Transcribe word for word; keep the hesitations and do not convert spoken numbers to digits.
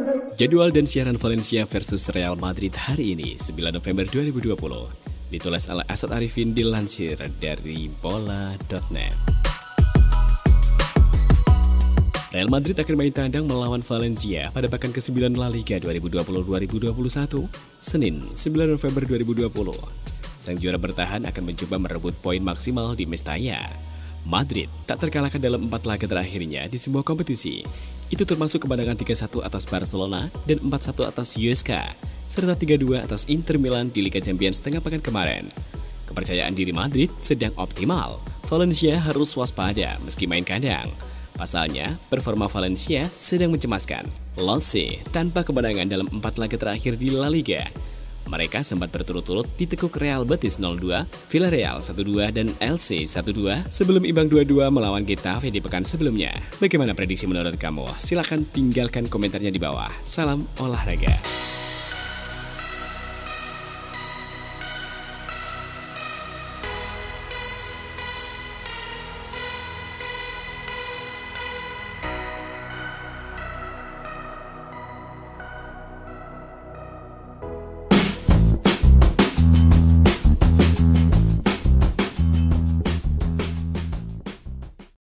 Jadwal dan siaran Valencia versus Real Madrid hari ini, sembilan November dua ribu dua puluh, ditulis oleh Asad Arifin, dilansir dari bola dot net. Real Madrid akan main tandang melawan Valencia pada pekan kesembilan La Liga dua ribu dua puluh dua ribu dua puluh satu, Senin sembilan November dua ribu dua puluh. Sang juara bertahan akan mencoba merebut poin maksimal di Mestalla. Madrid tak terkalahkan dalam empat laga terakhirnya di semua kompetisi. Itu termasuk kemenangan tiga satu atas Barcelona dan empat satu atas U S K, serta tiga dua atas Inter Milan di Liga Champions setengah pekan kemarin. Kepercayaan diri Madrid sedang optimal. Valencia harus waspada meski main kandang. Pasalnya, performa Valencia sedang mencemaskan. Lance tanpa kemenangan dalam empat laga terakhir di La Liga. Mereka sempat berturut-turut ditekuk Real Betis nol dua, Villarreal satu dua, dan Elche satu dua sebelum imbang dua dua melawan Getafe di pekan sebelumnya. Bagaimana prediksi menurut kamu? Silahkan tinggalkan komentarnya di bawah. Salam olahraga.